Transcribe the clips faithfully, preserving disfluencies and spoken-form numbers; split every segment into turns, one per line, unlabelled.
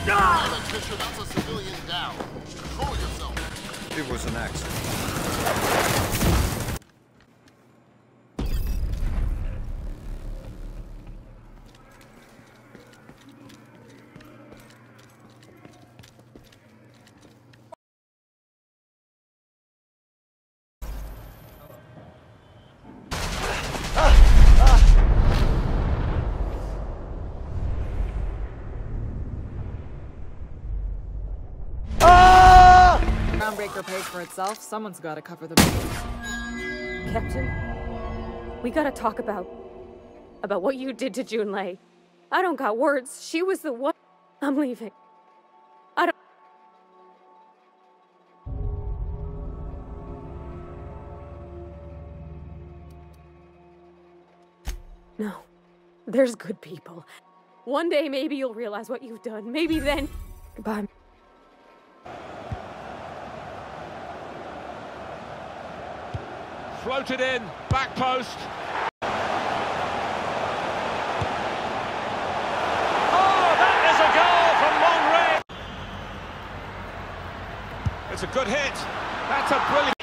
Electrician, that's a civilian down. Control yourself.
It was an accident.
Groundbreaker pays for itself. Someone's got to cover the bills.
Captain, we gotta talk about... about what you did to Junlei. I don't got words. She was the one... I'm leaving. I don't... No. There's good people. One day maybe you'll realize what you've done. Maybe then... Goodbye.
Floated in, back post. Oh, that is a goal from long range. It's a good hit. That's a brilliant...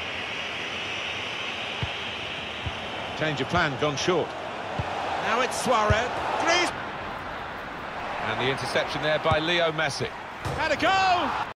Change of plan, gone short. Now it's Suarez. Greece. And the interception there by Leo Messi. Had a goal!